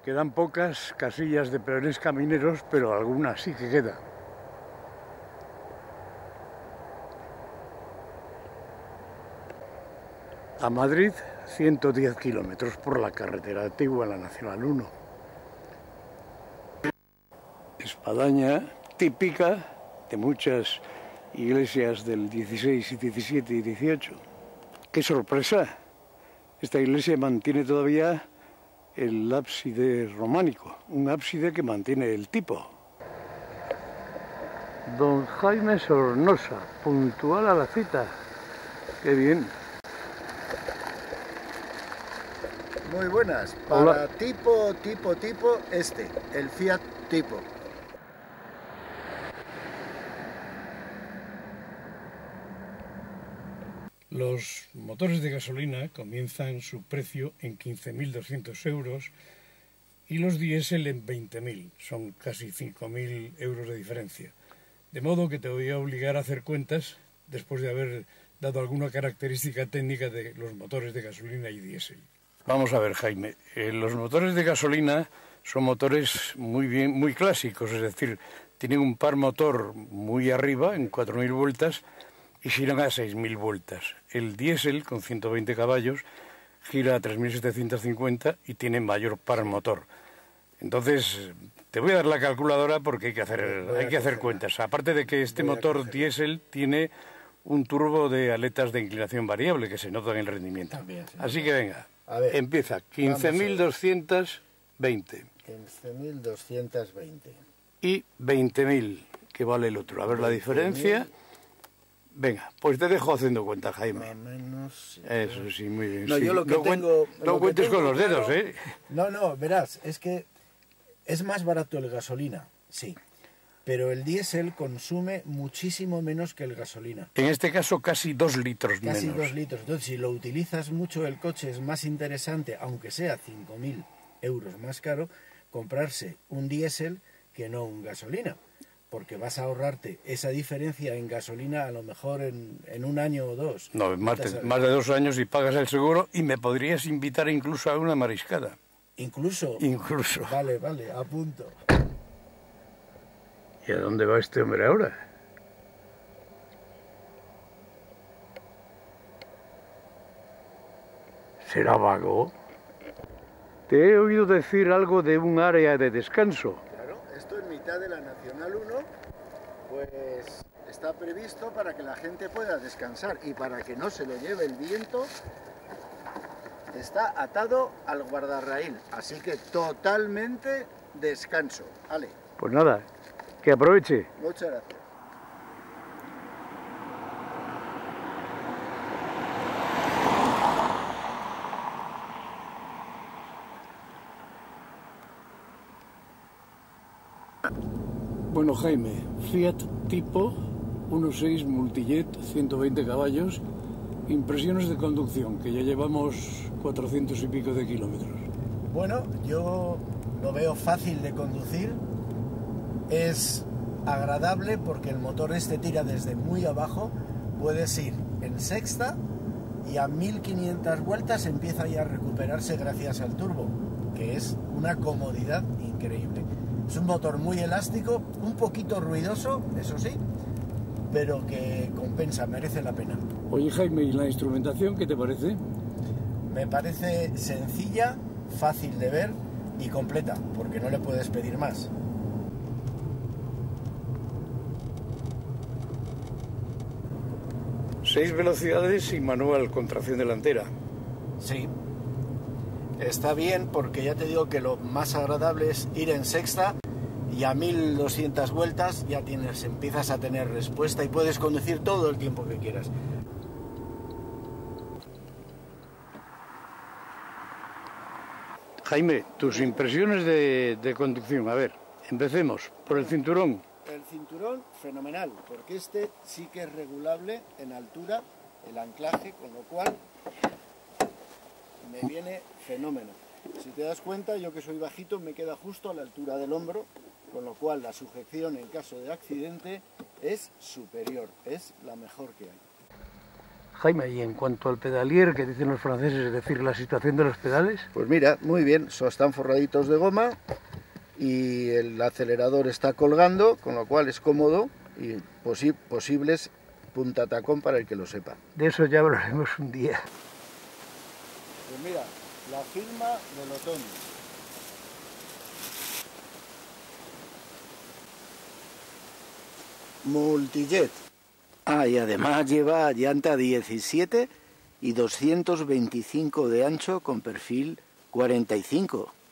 Quedan pocas casillas de peones camineros, pero algunas sí que quedan. A Madrid, 110 kilómetros por la carretera antigua, la Nacional 1. Espadaña típica de muchas iglesias del 16, 17 y 18. ¡Qué sorpresa! Esta iglesia mantiene todavía el ábside románico, un ábside que mantiene el tipo. Don Jaime Sornosa, puntual a la cita. ¡Qué bien! Muy buenas. Para Hola. tipo, el Fiat Tipo. Los motores de gasolina comienzan su precio en 15.200 euros y los diésel en 20.000. Son casi 5.000 euros de diferencia. De modo que te voy a obligar a hacer cuentas después de haber dado alguna característica técnica de los motores de gasolina y diésel. Vamos a ver, Jaime. Los motores de gasolina son motores muy clásicos, es decir, tienen un par motor muy arriba, en 4.000 vueltas, y giran a 6.000 vueltas. El diésel, con 120 caballos, gira a 3.750 y tiene mayor par motor. Entonces, te voy a dar la calculadora porque hay que hacer cuentas. Aparte de que este motor diésel tiene un turbo de aletas de inclinación variable que se nota en el rendimiento. También, sí. Así que venga, A ver, empieza. 15.220. 15.220. Y 20.000, que vale el otro. A ver la diferencia. Venga, pues te dejo haciendo cuenta, Jaime. Más o menos. Eso sí, muy bien. No, sí. yo lo que tengo... No cuentes con los dedos, claro, ¿eh? No, verás, es que es más barato el gasolina, sí. Pero el diésel consume muchísimo menos que el gasolina. En este caso casi 2 litros menos. Casi 2 litros. Entonces, si lo utilizas mucho, el coche es más interesante, aunque sea 5.000 euros más caro, comprarse un diésel que no un gasolina. Porque vas a ahorrarte esa diferencia en gasolina a lo mejor en un año o dos. No, más de 2 años y pagas el seguro y me podrías invitar incluso a una mariscada. Incluso. Vale, apunto. ¿Y a dónde va este hombre ahora? ¿Será vago? Te he oído decir algo de un área de descanso. Claro, esto en mitad de la Nacional 1, pues está previsto para que la gente pueda descansar y para que no se lo lleve el viento, está atado al guardarraíl, así que totalmente descanso. Vale. Pues nada, que aproveche. Muchas gracias. Bueno, Jaime, Fiat Tipo 1.6 Multijet, 120 caballos, impresiones de conducción, que ya llevamos 400 y pico de kilómetros. Bueno, yo lo veo fácil de conducir, es agradable porque el motor este tira desde muy abajo, puedes ir en sexta y a 1.500 vueltas empieza ya a recuperarse gracias al turbo, que es una comodidad increíble. Es un motor muy elástico, un poquito ruidoso, eso sí, pero que compensa, merece la pena. Oye, Jaime, ¿y la instrumentación qué te parece? Me parece sencilla, fácil de ver y completa, porque no le puedes pedir más. Seis velocidades y manual con tracción delantera. Sí. Está bien porque ya te digo que lo más agradable es ir en sexta y a 1.200 vueltas ya empiezas a tener respuesta y puedes conducir todo el tiempo que quieras. Jaime, tus impresiones de conducción. A ver, empecemos por el cinturón. El cinturón, fenomenal, porque este sí que es regulable en altura, el anclaje, con lo cual me viene fenómeno. Si te das cuenta, yo que soy bajito me queda justo a la altura del hombro, con lo cual la sujeción en caso de accidente es superior, es la mejor que hay. Jaime, y en cuanto al pedalier, que dicen los franceses, es decir, la situación de los pedales. Pues mira, muy bien, están forraditos de goma y el acelerador está colgando, con lo cual es cómodo y posibles punta tacón para el que lo sepa. De eso ya hablaremos un día. Pues mira, la firma del otoño. Multijet. Ah, y además lleva llanta 17 y 225 de ancho con perfil 45.